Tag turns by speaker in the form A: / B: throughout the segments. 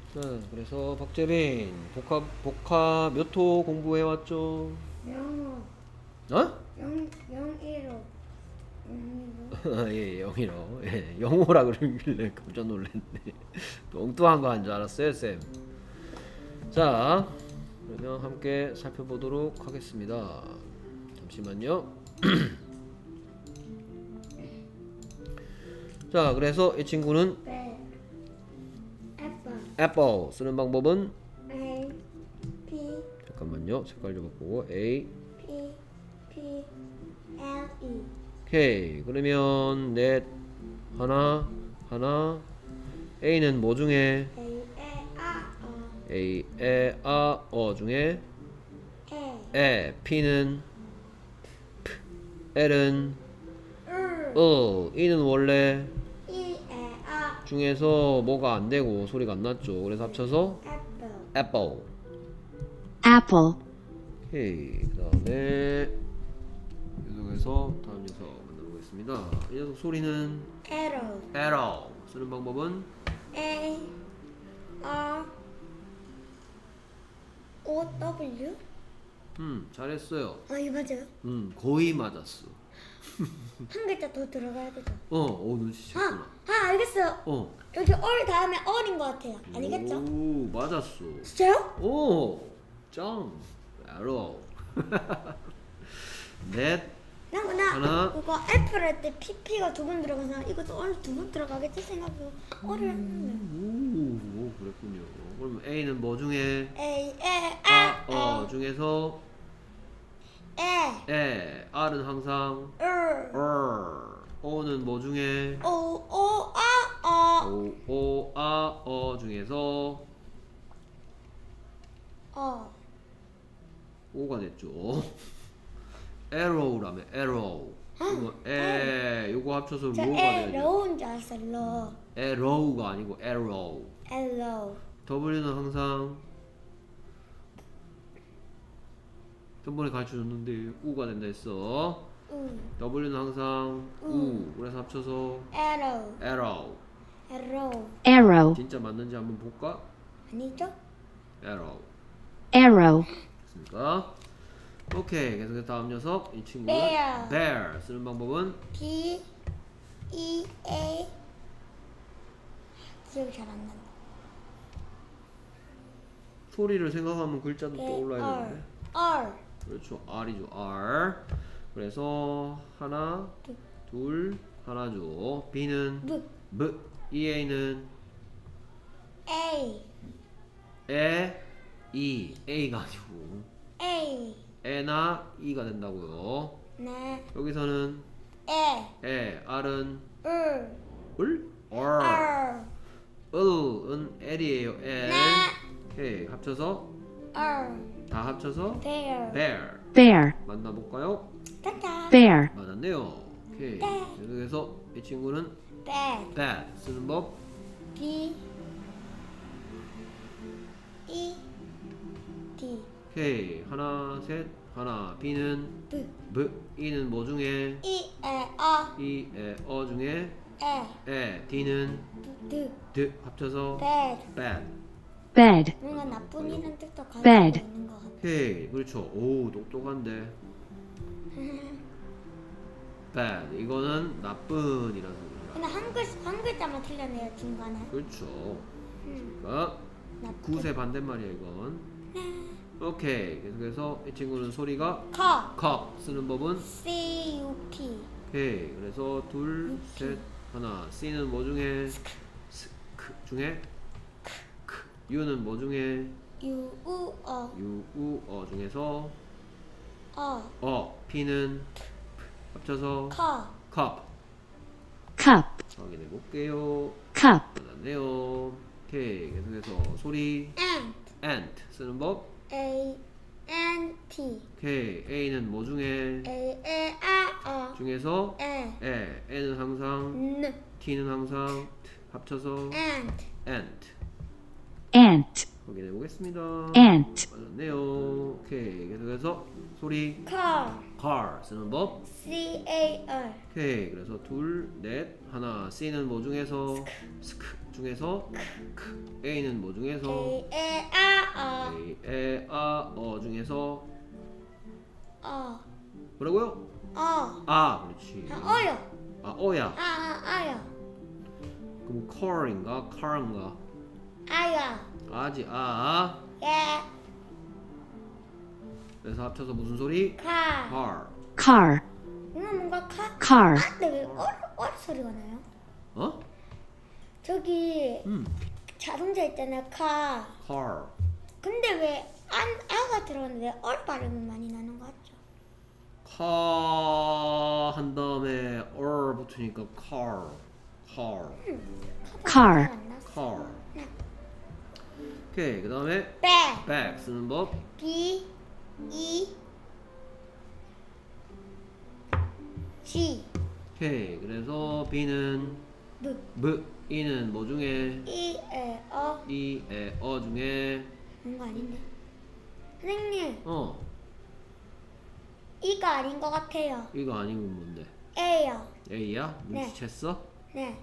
A: 자, 그래서 박재빈 복합 몇 호 공부해왔죠?
B: 영어
A: 어?
B: 영일로
A: 예, 영이로. 예, 영호라 그러길래 깜짝 놀랐네. 또 엉뚱한 거 한 줄 알았어요, 쌤. 자, 그러면 함께 살펴보도록 하겠습니다. 잠시만요. 자, 그래서 이 친구는
B: 배 애플
A: apple 쓰는 방법은
B: A P
A: 잠깐만요. 색깔 좀 바꾸고 A.
B: P P L E
A: 오케이. 그러면 넷 하나 A는 뭐 중에
B: A
A: A 어 중에
B: A
A: P는 L은 E는 원래
B: E
A: 중에서 뭐가 안 되고 소리가 안 났죠. 그래서 합쳐서
B: Apple
A: apple.
C: apple,
A: 오케이. 그다음에 계속해서 다음 녀석 만나보겠습니다. 이 녀석 소리는
B: Arrow
A: arrow 쓰는 방법은
B: A R O W
A: 잘했어요.
B: 이거 맞아요?
A: 거의 맞았어.
B: 한 글자 더 들어가야 되죠?
A: 눈치챘구나.
B: 알겠어요. 여기 얼 다음에 얼인 것 같아요. 아니겠죠?
A: 오, 맞았어.
B: 진짜요?
A: 오, 짱. arrow. 넷.
B: 나
A: 하나.
B: 그거 애플 할 때 PP가 두 번 들어가서 이것도 얼 두 번 들어가겠지 생각하고 얼을 했는데
A: 오, 그랬군요. 그럼 A는 뭐 중에
B: A E
A: 중에서
B: E
A: R은 항상
B: R
A: O는 뭐 중에
B: O O A
A: 중에서 O가 됐죠. arrow라며 arrow. 요거 합쳐서
B: 저
A: row가
B: E
A: 되죠.
B: 로우인 줄 알았어요. 로
A: arrow가 아니고 arrow.
B: L
A: W는 항상 저번에 가르쳐줬는데 우가 된다 했어. W는 항상 그래서 합쳐서
B: Arrow
A: arrow.
B: Arrow
C: arrow,
A: 진짜 맞는지 한번 볼까?
B: 아니죠?
A: arrow.
C: arrow,
A: 됐습니까? 오케이. 계속해서 다음 녀석 이 친구는
B: Bear.
A: bear 쓰는 방법은
B: B E A 기억이 잘 안 난다.
A: 소리를 생각하면 글자도 떠올라야
B: R
A: 되는데.
B: R
A: 그렇죠. R이죠. R. 그래서 하나, 둘, 하나죠. B는
B: B
A: B. EA는
B: A
A: A가 아니고
B: A
A: E나 E가 된다고요.
B: 네
A: 여기서는 R은
B: R
A: R.
B: R
A: 은 L이에요. L.
B: 네
A: 오케이. 합쳐서
B: R
A: 다 합쳐서
B: Bear
A: bear.
C: bear,
A: 만나볼까요?
B: 짜잔
C: bear,
A: 맞았네요. 오케이.
B: 네.
A: 계속해서 이 친구는
B: Bad
A: bad 쓰는 법.
B: B E D
A: 오케이. 하나, 셋, 하나. B는
B: B
A: B. E는 뭐 중에
B: E A
A: E, 중에
B: E
A: D는
B: D
A: D 합쳐서
B: Bad
A: bad.
C: bed,
B: 뭔가 나쁜 이는 뜻도 가지고
C: Bad.
B: 있는 것 같아.
A: 오케이. 그렇죠. 오, 똑똑한데. bad. 이거는 나쁜이라는 소리야.
B: 근데 한 글자만 틀렸네요 중간에.
A: 그렇죠. 그러니까 굿의 반대말이야 이건. 오케이. 계속해서 이 친구는 소리가
B: 컵
A: cup 쓰는 법은
B: C U P
A: 오케이. 그래서 둘, 셋, 하나. C는 뭐 중에 중에 U는 뭐 중에
B: U U
A: 중에서
B: 어
A: P는
B: 컵
A: 합쳐서 cup.
C: cup,
A: 확인해 볼게요.
C: cup,
A: 맞았네요. 오케이. 계속해서 소리 ant 쓰는 법.
B: A N T
A: 오케이. A는 뭐 중에
B: A A
A: 중에서
B: E
A: N은 항상
B: N
A: T는 항상 합쳐서
B: Ant
A: ant.
C: ant,
A: 확인해 보겠습니다.
C: ant,
A: 맞았네요. 오케이. 계속해서 소리
B: car,
A: car 쓰는 법.
B: C-A-R,
A: 오케이. 그래서 둘, 넷, 하나. C는 뭐 중에서 스크 중에서 크. A는 뭐 중에서
B: A-A-R-R,
A: A, 아, 중에서 뭐라고요? 그렇지.
B: 어요,
A: 어야.
B: 아야,
A: 그럼 car인가 car인가?
B: 아야,
A: 아지
B: 예,
A: 그래서 합쳐서 무슨 소리?
B: car.
A: car.
C: car,
B: 이거 뭔가
C: car,
B: 근데 왜 어리 소리가 나요?
A: 어?
B: 저기 자동차 있잖아요, car.
A: car.
B: 근데 왜 아가 들어가는데 왜 얼 발음이 많이 나는 것 같죠?
A: car 한 다음에 or 붙으니까 car.
C: car,
B: 안 났어.
A: car. 오케이. 그다음에
B: back,
A: back 쓰는 법.
B: B, E, G,
A: 오케이. 그래서 B는
B: B,
A: E는 뭐 중에
B: E, E, O.
A: E, 중에
B: 뭔가 아닌데. 선생님, E가 아닌 것 같아요.
A: 이거 아니면 뭔데?
B: A요.
A: A야?
B: 네.
A: 눈치챘어?
B: 네.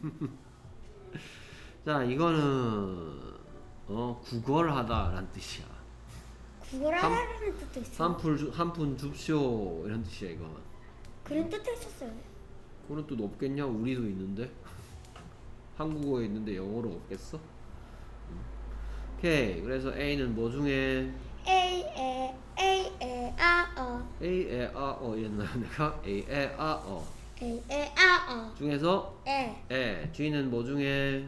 A: 자, 이거는 구걸하다라는 뜻이야.
B: 구걸하라는 뜻도 있어요.
A: 한 푼 줍쇼 이런 뜻이야 이거.
B: 그런 뜻도 있었어요.
A: 그런 뜻 없겠냐? 우리도 있는데. 한국어에 있는데 영어로 없겠어? 오케이. 그래서 A는 뭐 중에
B: A, E, A, E, R, O.
A: A, 이랬나 내가 A,
B: A, E, R, O.
A: 중에서
B: E.
A: G는 뭐 중에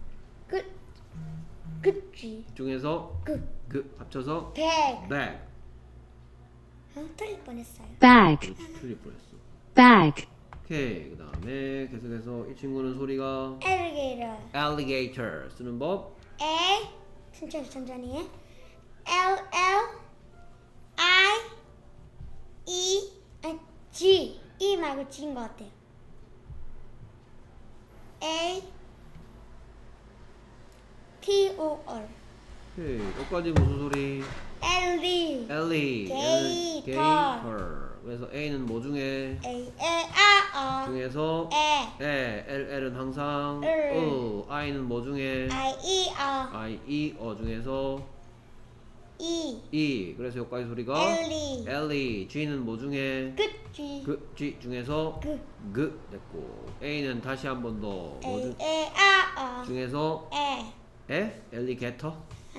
B: 그치.
A: 중에서 합쳐서
B: bag.
A: bag.
B: 틀릴 뻔했어요.
C: bag,
A: 그렇지, 틀릴 뻔했어.
C: bag,
A: 오케이. 그다음에 계속해서 이 친구는 소리가
B: alligator.
A: alligator 쓰는 법.
B: A, 천천히 해. L, L, I, E, G. E 말고 G인 것 같아요. A, T, O, R.
A: 오케이. 여기까지 무슨 소리?
B: L, D.
A: Gator.
B: Gator.
A: 그래서 A는 뭐 중에
B: A, E, R, O.
A: 중에서
B: E,
A: L은 항상 I는 뭐 중에
B: I, E, O.
A: I, 중에서
B: E,
A: 그래서 여기까지 소리가
B: Ellie.
A: Ellie. G는 뭐 중에
B: G.
A: G 중에서
B: 그.
A: 됐고 A는 다시 한 번 더 뭐
B: A, E, R, O.
A: 중에서
B: E.
A: 엘리게이터.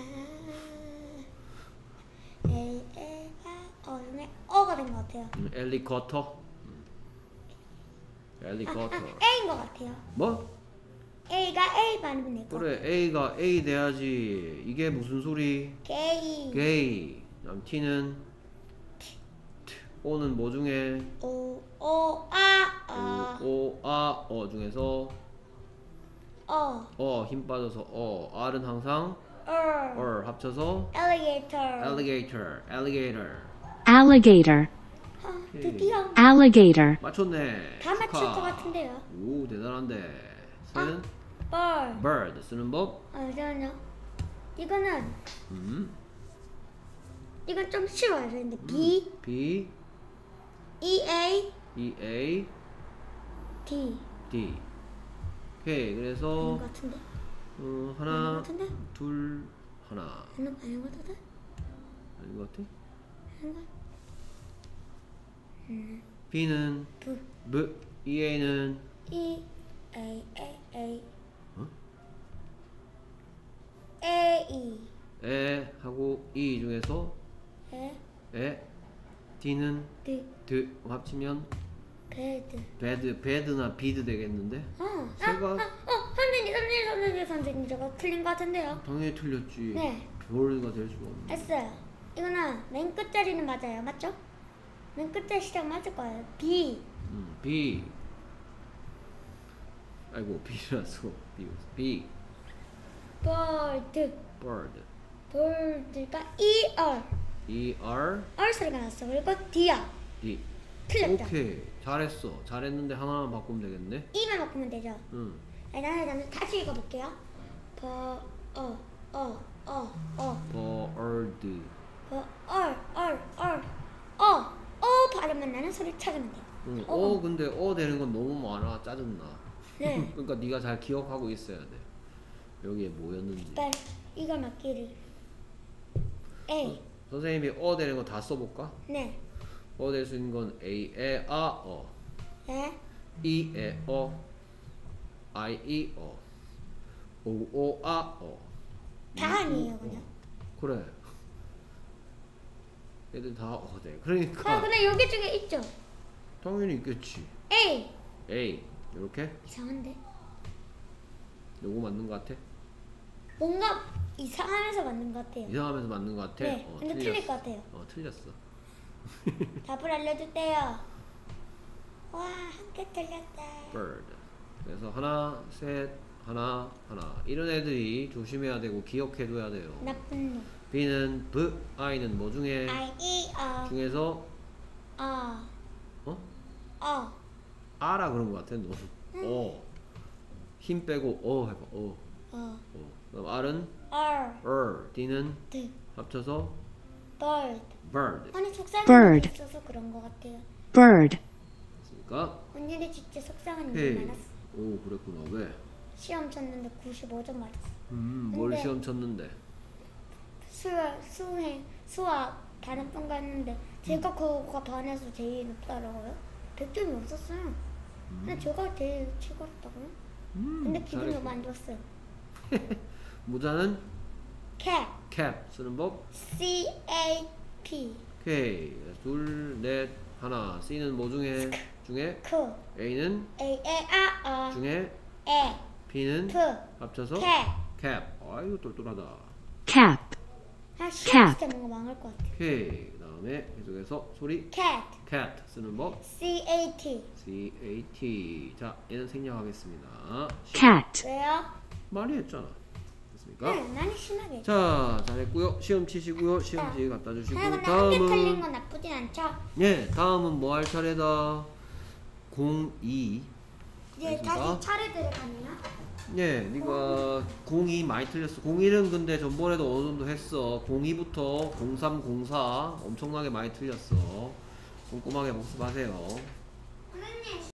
B: A, E, R, O. 중에 O가 된 것 같아요.
A: 엘리커터. 엘리커터.
B: A인 것 같아요.
A: 뭐?
B: A가 A 발음이 될 것 같아요.
A: 그래, A가 A 돼야지. 이게 무슨 소리?
B: Gay.
A: 게이. 그다음 T는 O는 뭐 중에
B: O, O, R, O.
A: 중에서
B: O.
A: 힘 빠져서 R은 항상
B: R.
A: 합쳐서
B: Alligator.
A: alligator.
C: alligator,
B: 드디어
C: alligator,
A: 맞췄네.
B: 다 맞출
A: 축하.
B: 것 같은데요.
A: 오, 대단한데. 새는
B: Bird.
A: bird 쓰는 법.
B: 잠깐만요. 이거는 이건 좀 쉬워요. 근데 B,
A: B,
B: E, A,
A: A,
B: D.
A: D. 오케이.
B: 아닌
A: 그래서
B: 것 같은데? 아닌 것
A: 하나,
B: 같은데?
A: 둘, 하나.
B: 아닌 것 같은데?
A: 아닌 것 같아?
B: 아닌 것
A: B는
B: B.
A: EA는
B: E, A, A, A.
A: 어?
B: A,
A: 하고 E 중에서
B: E,
A: D는
B: D,
A: 합치면
B: bed.
A: bed나 bid 되겠는데?
B: 새가? 선생님, 저거 틀린 것 같은데요?
A: 당연히 틀렸지.
B: 네.
A: 별가 될 수가 없네.
B: 했어요. 이거는 맨 끝자리는 맞아요. 맞죠? 맨 끝자리 시작 맞을 거예요. B.
A: B. 아이고 B라서 B.
B: bird.
A: bird.
B: bird가 ER.
A: ER
B: R 소리가 났어. 그리고 D야.
A: D.
B: 틀렸다.
A: 오케이. 잘했어. 잘했는데 하나만 바꾸면 되겠네.
B: E만 바꾸면 되죠.
A: 응.
B: 나는 다시 읽어볼게요.
A: 응,
B: 어.
A: 근데 되는 건 너무 많아. 짜증나.
B: 네.
A: 그러니까 네가 잘 기억하고 있어야 돼. 여기에 뭐였는지.
B: 빨리 이걸 맞기를. A.
A: 선생님이 되는 거 다 써볼까?
B: 네.
A: 될 수 있는 건 A, 에, 아,
B: 네.
A: 이, 에, I, 이, 오, 아,
B: 다 아니에요 그냥.
A: 그래. 얘들 다 돼.
B: 아
A: 그러니까
B: 근데 여기 중에 있죠.
A: 당연히 있겠지.
B: A.
A: A 이렇게
B: 이상한데?
A: 요거 맞는 거 같아?
B: 뭔가 이상하면서 맞는 것 같아요.
A: 이상하면서 맞는 거 같아?
B: 네. 근데 틀릴 것 같아요.
A: 틀렸어.
B: 답을 알려주세요. 와, 한 개 틀렸다.
A: bird. 그래서 하나, 셋, 하나. 이런 애들이 조심해야 되고 기억해둬야 돼요.
B: 나쁜 놈.
A: B는 B, I는 뭐 중에?
B: I, E,
A: 중에서
B: 어.
A: 아라 그런 거 같아. 너. 힘 빼고 해봐. 그럼 R은
B: R,
A: D는
B: D,
A: 합쳐서
B: bird.
A: bird.
B: 아니 속상한
C: Bird.
B: 게 있어서 그런 것 같아요.
C: bird,
A: 됐습니까?
B: 언니는 진짜 속상한
A: 오케이.
B: 게 많았어.
A: 그랬구나. 왜?
B: 시험 쳤는데 95점 맞았어.
A: 뭘
B: 근데-
A: 시험 쳤는데?
B: 수학 다른 번 갔는데 제가 그거가 반에서 제일 높더라고요. 100점이 없었어요. 근데 제가 제일 최고였다고요. 근데 기분이
A: 잘했어.
B: 너무 안 좋았어요.
A: 모자는
B: cap,
A: cap 쓰는 법.
B: C-A-P,
A: 오케이. 둘, 넷, 하나. C는 뭐 중에?
B: 크,
A: A는
B: A-A-A-O,
A: 중에
B: E,
A: B는
B: P,
A: 합쳐서
B: cap.
A: cap. 아이고 똘똘하다.
C: cap,
B: 아, 시험
C: cap.
B: 진짜 뭔가 망할 것 같아.
A: 오케이. 그다음에 계속해서 소리
B: cat,
A: cat 쓰는 법.
B: C-A-T.
A: C-A-T. 자, 얘는 생략하겠습니다.
C: cat,
B: 왜요?
A: 많이 했잖아. 됐습니까?
B: 네, 나는 심하게.
A: 자, 잘했고요. 시험 치시고요. 시험지 갖다 주시고
B: 하나 근데 한 개 틀린
A: 다음은
B: 건 나쁘진 않죠?
A: 다음은 뭐 할 차례다. 02.
B: 이제
A: 알겠습니까?
B: 다시 차례 들어가네요.
A: 네가 02 많이 틀렸어. 01은 근데 전번에도 어느 정도 했어. 02부터 03, 04 엄청나게 많이 틀렸어. 꼼꼼하게 복습하세요.